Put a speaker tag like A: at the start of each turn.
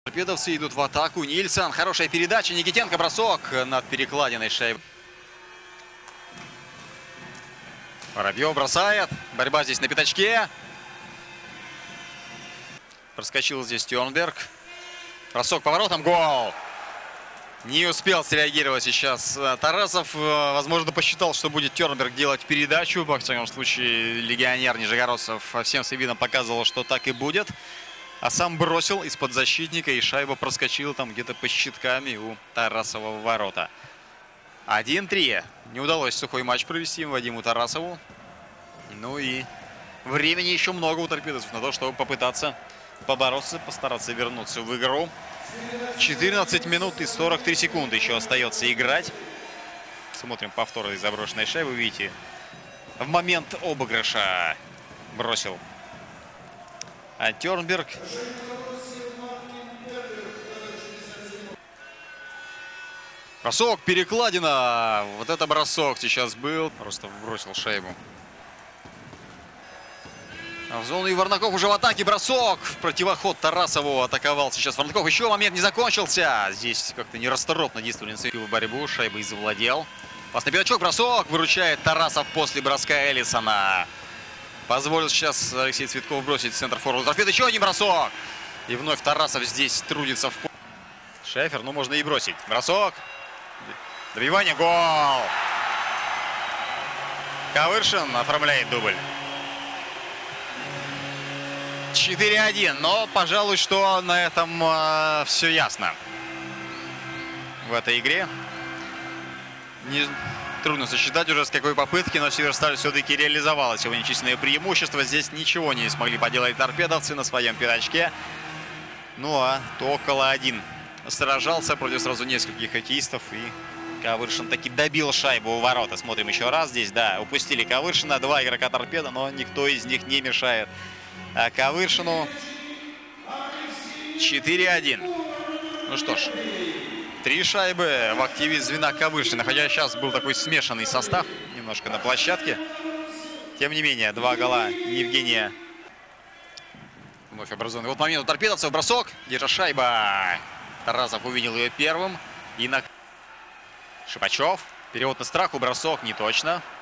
A: Торпедовцы идут в атаку. Нильсон. Хорошая передача. Никитенко. Бросок над перекладиной шайбы. Воробьев бросает. Борьба здесь на пятачке. Проскочил здесь Тернберг. Бросок поворотом. Гол! Не успел среагировать сейчас Тарасов. Возможно, посчитал, что будет Тернберг делать передачу. Во всяком случае, легионер нижегородцев всем своим видом показывал, что так и будет. А сам бросил из-под защитника, и шайба проскочила там где-то по щитками у Тарасова в ворота. 1-3. Не удалось сухой матч провести Вадиму Тарасову. Ну и времени еще много у торпедовцев на то, чтобы попытаться побороться, постараться вернуться в игру. 14 минут и 43 секунды еще остается играть. Смотрим повтор из заброшенной шайбы. Видите, в момент обыгрыша бросил Тернберг. Бросок, перекладина. Вот это бросок сейчас был. Просто бросил шайбу в зону, и Варнаков уже в атаке. Бросок в противоход Тарасову атаковал сейчас Варнаков. Еще момент не закончился. Здесь как-то нерасторопно действовали в борьбу. Шайбой завладел. Пас на пятачок. Бросок. Выручает Тарасов после броска Эллисона. Позволил сейчас Алексей Цветков бросить центр форварда торпед. Еще один бросок. И вновь Тарасов здесь трудится в поле. Шефер, ну можно и бросить. Бросок. Добивание. Гол. Ковыршин оформляет дубль. 4-1. Но, пожалуй, что на этом все ясно в этой игре. Трудно сосчитать уже с какой попытки, но Северсталь все-таки реализовала сегодня численное преимущество. Здесь ничего не смогли поделать торпедовцы на своем пятачке. Ну а около 1 сражался против сразу нескольких хоккеистов. И Ковыршин таки добил шайбу у ворота. Смотрим еще раз здесь. Да, упустили Ковыршина. 2 игрока торпеда, но никто из них не мешает Ковыршину. 4-1. Ну что ж. 3 шайбы в активе звена Ковыршина. Хотя сейчас был такой смешанный состав немножко на площадке. Тем не менее, 2 гола Евгения. Вновь образованный. Вот момент у торпедовцев. Бросок. Держа шайба. Тарасов увидел ее первым. И на Шипачев. Перевод на Страху. Бросок не точно.